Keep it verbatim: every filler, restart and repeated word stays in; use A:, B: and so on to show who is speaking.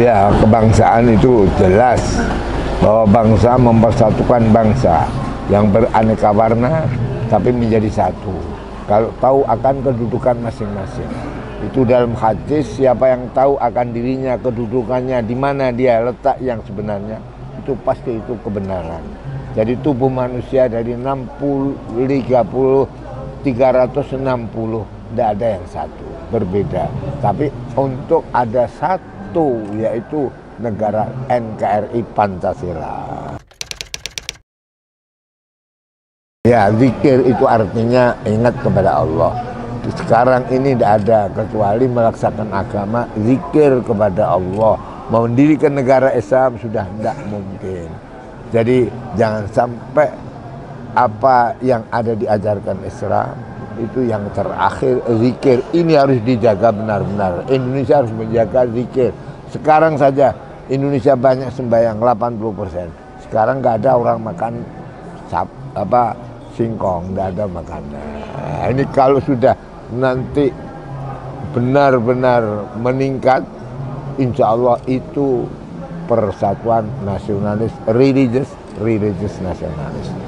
A: Ya, kebangsaan itu jelas bahwa bangsa mempersatukan bangsa yang beraneka warna tapi menjadi satu. Kalau tahu akan kedudukan masing-masing. Itu dalam hadis, siapa yang tahu akan dirinya, kedudukannya, di mana dia letak yang sebenarnya, itu pasti itu kebenaran. Jadi tubuh manusia dari enam puluh, tiga puluh, tiga ratus enam puluh, tidak ada yang satu, berbeda. Tapi untuk ada satu, yaitu negara N K R I Pancasila. Ya, zikir itu artinya ingat kepada Allah. Sekarang ini tidak ada kecuali melaksanakan agama, zikir kepada Allah. Mendirikan negara Islam sudah tidak mungkin. Jadi jangan sampai apa yang ada diajarkan Islam itu yang terakhir, zikir ini harus dijaga benar-benar. Indonesia harus menjaga zikir. Sekarang saja Indonesia banyak sembahyang delapan puluh persen. Sekarang nggak ada orang makan sap, apa singkong, nggak ada makanan. Nah, ini kalau sudah nanti benar-benar meningkat, insya Allah itu persatuan nasionalis, religious, religious nasionalis.